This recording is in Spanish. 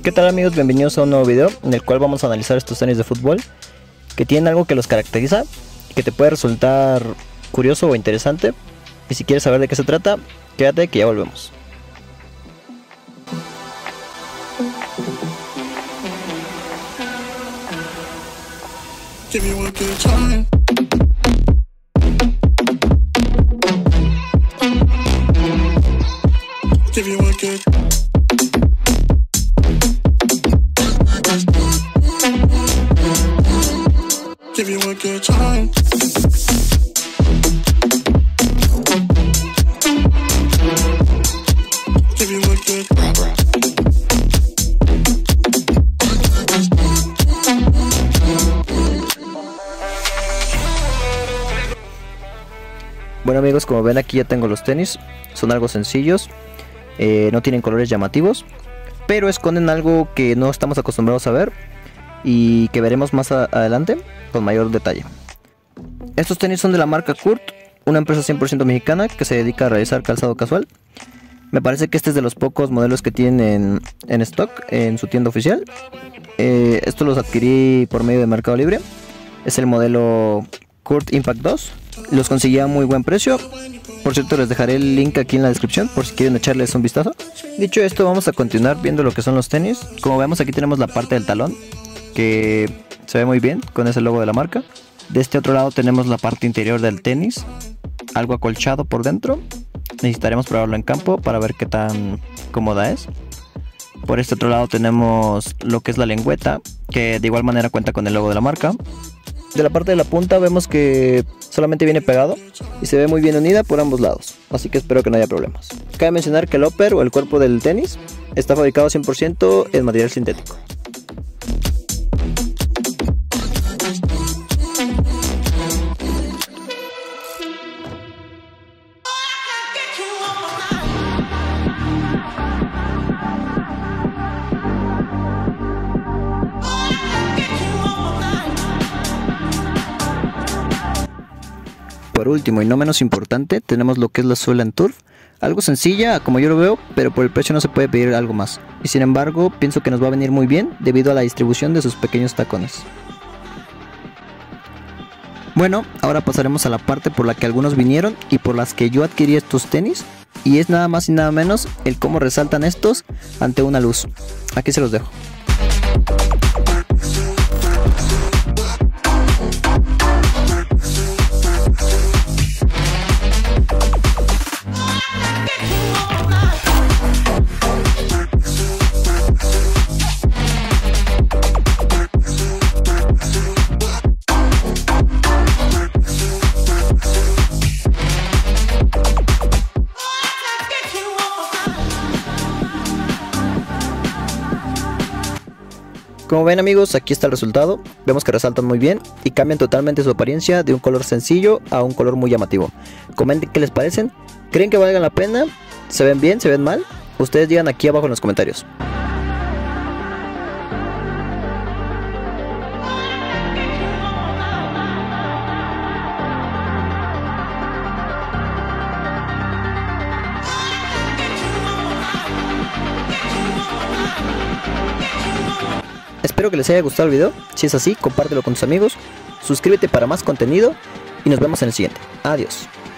¿Qué tal amigos? Bienvenidos a un nuevo video en el cual vamos a analizar estos tenis de fútbol que tienen algo que los caracteriza y que te puede resultar curioso o interesante. Y si quieres saber de qué se trata, quédate que ya volvemos. Bueno amigos, como ven aquí ya tengo los tenis. Son algo sencillos, no tienen colores llamativos, pero esconden algo que no estamos acostumbrados a ver y que veremos más adelante con mayor detalle. Estos tenis son de la marca Kurt, una empresa 100% mexicana que se dedica a realizar calzado casual. Me parece que este es de los pocos modelos que tienen en stock en su tienda oficial. Estos los adquirí por medio de Mercado Libre. Es el modelo Kurt Impact 2. Los conseguí a muy buen precio. Por cierto, les dejaré el link aquí en la descripción por si quieren echarles un vistazo. Dicho esto, vamos a continuar viendo lo que son los tenis. Como vemos, aquí tenemos la parte del talón, que se ve muy bien con ese logo de la marca. De este otro lado tenemos la parte interior del tenis, algo acolchado por dentro. Necesitaremos probarlo en campo para ver qué tan cómoda es. Por este otro lado tenemos lo que es la lengüeta, que de igual manera cuenta con el logo de la marca. De la parte de la punta vemos que solamente viene pegado y se ve muy bien unida por ambos lados, así que espero que no haya problemas. Cabe mencionar que el upper o el cuerpo del tenis está fabricado 100% en material sintético. Por último y no menos importante, tenemos lo que es la suela en turf. Algo sencilla como yo lo veo, pero por el precio no se puede pedir algo más. Y sin embargo, pienso que nos va a venir muy bien debido a la distribución de sus pequeños tacones. Bueno, ahora pasaremos a la parte por la que algunos vinieron y por las que yo adquirí estos tenis. Y es nada más y nada menos el cómo resaltan estos ante una luz. Aquí se los dejo. Como ven amigos, aquí está el resultado. Vemos que resaltan muy bien y cambian totalmente su apariencia de un color sencillo a un color muy llamativo. Comenten qué les parecen. ¿Creen que valgan la pena? ¿Se ven bien? ¿Se ven mal? Ustedes digan aquí abajo en los comentarios. Espero que les haya gustado el video. Si es así, compártelo con tus amigos, suscríbete para más contenido y nos vemos en el siguiente. Adiós.